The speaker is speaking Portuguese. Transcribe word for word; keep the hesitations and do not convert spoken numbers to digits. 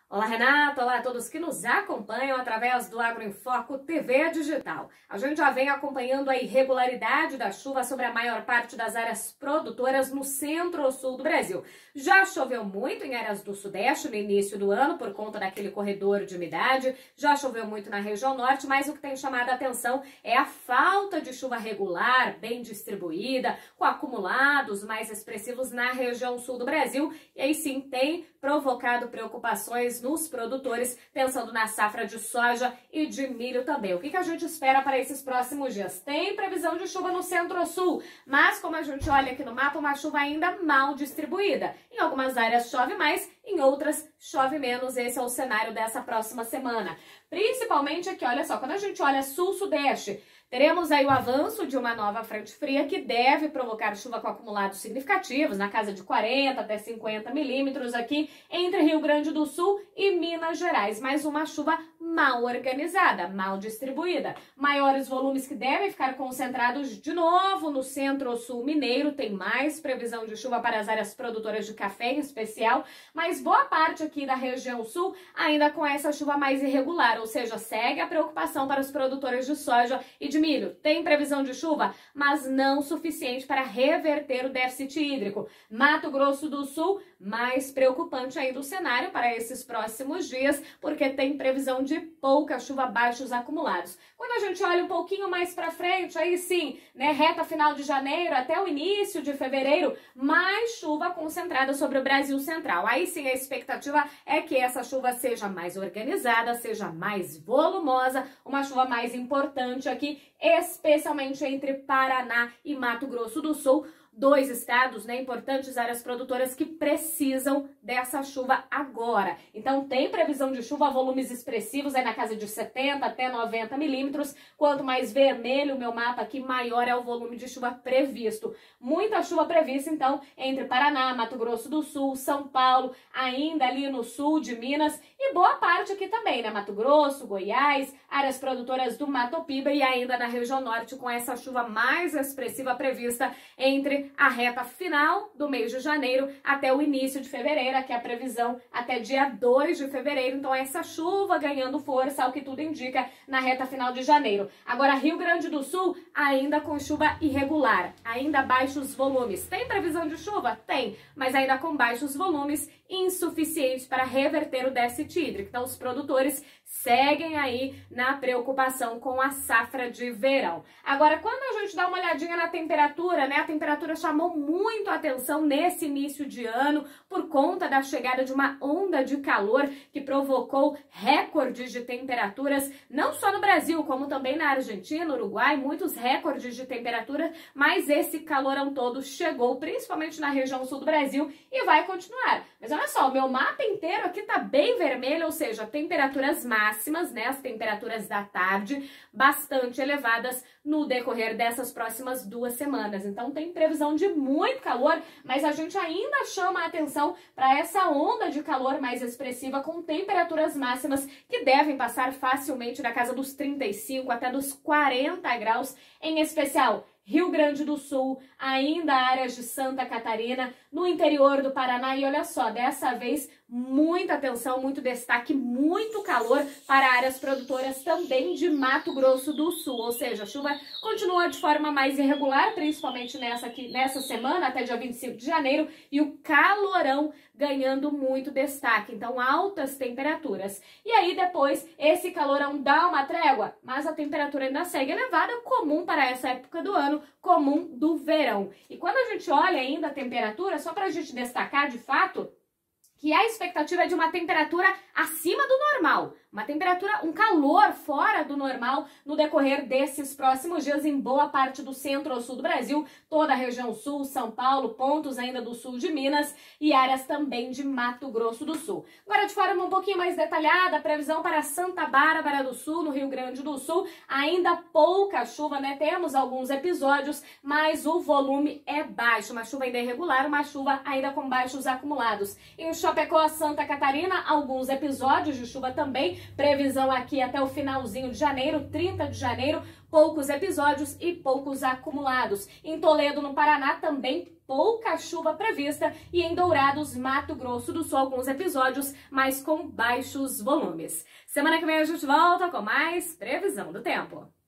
Olá, Renata! Olá a todos que nos acompanham através do Agro em Foco T V Digital. A gente já vem acompanhando a irregularidade da chuva sobre a maior parte das áreas produtoras no centro-sul do Brasil. Já choveu muito em áreas do sudeste no início do ano por conta daquele corredor de umidade, já choveu muito na região norte, mas o que tem chamado a atenção é a falta de chuva regular, bem distribuída, com acumulados mais expressivos na região sul do Brasil, e aí sim tem provocado preocupações nos produtores, pensando na safra de soja e de milho também. O que, que a gente espera para esses próximos dias? Tem previsão de chuva no centro-sul, mas como a gente olha aqui no mapa, uma chuva ainda mal distribuída. Em algumas áreas chove mais, em outras chove menos. Esse é o cenário dessa próxima semana. Principalmente aqui, olha só, quando a gente olha sul-sudeste, teremos aí o avanço de uma nova frente fria que deve provocar chuva com acumulados significativos, na casa de quarenta até cinquenta milímetros aqui entre Rio Grande do Sul e Minas Gerais. Mais uma chuva mal organizada, mal distribuída. Maiores volumes que devem ficar concentrados de novo no centro-sul mineiro. Tem mais previsão de chuva para as áreas produtoras de café em especial, mas boa parte aqui da região sul ainda com essa chuva mais irregular, ou seja, segue a preocupação para os produtores de soja e de milho. Tem previsão de chuva, mas não suficiente para reverter o déficit hídrico. Mato Grosso do Sul, mais preocupante ainda o cenário para esses próximos dias, porque tem previsão de pouca chuva, baixos acumulados. Quando a gente olha um pouquinho mais para frente, aí sim, né, reta final de janeiro até o início de fevereiro, mais chuva concentrada sobre o Brasil Central. Aí sim a expectativa é que essa chuva seja mais organizada, seja mais volumosa, uma chuva mais importante aqui, especialmente entre Paraná e Mato Grosso do Sul, dois estados, né, importantes áreas produtoras que precisam dessa chuva agora. Então tem previsão de chuva, volumes expressivos aí na casa de setenta até noventa milímetros. Quanto mais vermelho o meu mapa aqui, maior é o volume de chuva previsto. Muita chuva prevista, então, entre Paraná, Mato Grosso do Sul, São Paulo, ainda ali no sul de Minas e boa parte aqui também, né, Mato Grosso, Goiás, áreas produtoras do Mato Piba e ainda na região norte com essa chuva mais expressiva prevista entre a reta final do mês de janeiro até o início de fevereiro, que é a previsão até dia dois de fevereiro. Então essa chuva ganhando força, ao que tudo indica, na reta final de janeiro. Agora Rio Grande do Sul ainda com chuva irregular, ainda baixos volumes. Tem previsão de chuva? Tem, mas ainda com baixos volumes, insuficientes para reverter o déficit hídrico. Então os produtores seguem aí na preocupação com a safra de verão. Agora, quando a gente dá uma olhadinha na temperatura, né, a temperatura chamou muito a atenção nesse início de ano por conta da chegada de uma onda de calor que provocou recordes de temperaturas, não só no Brasil, como também na Argentina, Uruguai, muitos recordes de temperatura, mas esse calorão todo chegou principalmente na região sul do Brasil e vai continuar. Mas olha só, o meu mapa inteiro aqui tá bem vermelho, ou seja, temperaturas máximas, né, as temperaturas da tarde, bastante elevadas no decorrer dessas próximas duas semanas. Então tem previsão de muito calor, mas a gente ainda chama a atenção para essa onda de calor mais expressiva com temperaturas máximas que devem passar facilmente da casa dos trinta e cinco até dos quarenta graus, em especial Rio Grande do Sul, ainda áreas de Santa Catarina, no interior do Paraná. E olha só, dessa vez muita atenção, muito destaque, muito calor para áreas produtoras também de Mato Grosso do Sul. Ou seja, a chuva continua de forma mais irregular, principalmente nessa, aqui, nessa semana, até dia vinte e cinco de janeiro, e o calorão ganhando muito destaque. Então, altas temperaturas. E aí, depois, esse calorão dá uma trégua, mas a temperatura ainda segue elevada, comum para essa época do ano, comum do verão. E quando a gente olha ainda a temperatura, só para a gente destacar de fato que a expectativa é de uma temperatura acima do normal, uma temperatura, um calor fora do normal no decorrer desses próximos dias em boa parte do centro ou sul do Brasil, toda a região sul, São Paulo, pontos ainda do sul de Minas e áreas também de Mato Grosso do Sul. Agora, de forma um pouquinho mais detalhada, a previsão para Santa Bárbara do Sul, no Rio Grande do Sul, ainda pouca chuva, né? Temos alguns episódios, mas o volume é baixo, uma chuva ainda irregular, uma chuva ainda com baixos acumulados. Em Chapecó, Santa Catarina, alguns episódios de chuva também, Previsão aqui até o finalzinho de janeiro, trinta de janeiro, poucos episódios e poucos acumulados. Em Toledo, no Paraná, também pouca chuva prevista e em Dourados, Mato Grosso do Sul, alguns episódios, mas com baixos volumes. Semana que vem a gente volta com mais previsão do tempo.